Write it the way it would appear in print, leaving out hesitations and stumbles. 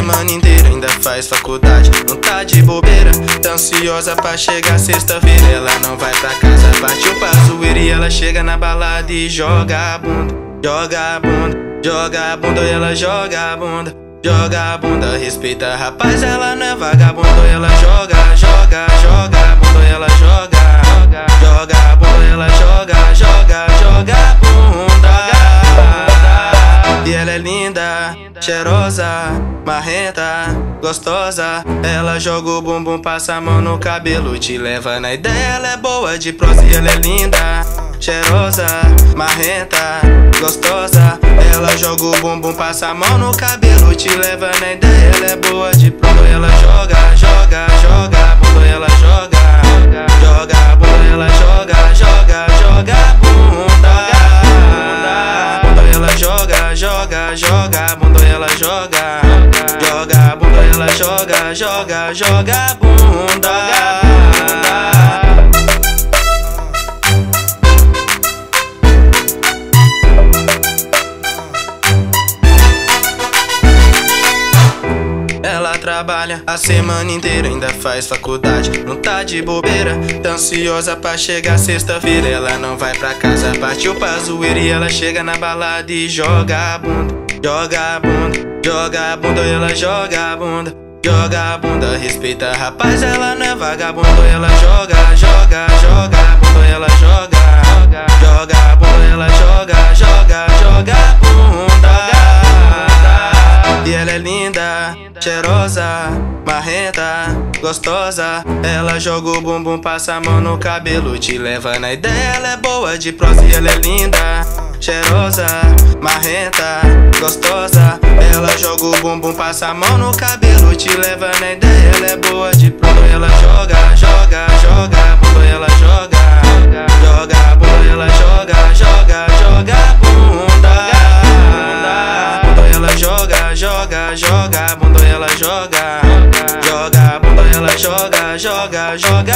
semana inteira ainda faz faculdade, não tá de bobeira, tá ansiosa pra chegar sexta-feira. Ela não vai pra casa, partiu pra zoeira e ela chega na balada e joga a bunda, joga a bunda, joga a bunda e ela joga a bunda, joga a bunda. Respeita rapaz, ela não é vagabundo. Ela joga, joga, joga a bunda, ela joga, joga a bunda, ela joga, joga, joga a bunda. E ela é linda, cheirosa, marrenta, gostosa. Ela joga o bumbum, passa a mão no cabelo, te leva na ideia. Ela é boa de prosa e ela é linda, cheirosa, marrenta, gostosa. Ela joga o bumbum, passa a mão no cabelo, te leva na ideia. Ela é boa de prosa, ela joga, joga, joga a bunda, ela joga, joga a bunda, ela joga, joga, joga a bunda. Ela joga, joga, joga a bunda, ela joga, joga a bunda, ela joga, joga, joga a bunda. Ela trabalha a semana inteira, ainda faz faculdade, não tá de bobeira, tá ansiosa pra chegar sexta-feira. Ela não vai pra casa, partiu pra zoeira e ela chega na balada e joga a bunda, joga a bunda, joga a bunda e ela joga a bunda, joga a bunda. Respeita rapaz, ela não é vagabundo. Ela joga, joga, joga a bunda, ela joga, joga a bunda, ela joga, joga, joga a bunda. E ela é linda, cheirosa, marrenta, gostosa. Ela joga o bumbum, passa a mão no cabelo, te leva na ideia. Ela é boa de prosa e ela é linda, cheirosa, marrenta, gostosa. Ela joga o bumbum, passa a mão no cabelo, te leva na ideia. Ela é boa de prosa, ela joga, joga, joga a bunda, ela joga, joga a bunda, ela joga, joga, joga a bunda. Ela joga, joga, joga a bunda, ela joga, joga a bunda, ela joga, joga, joga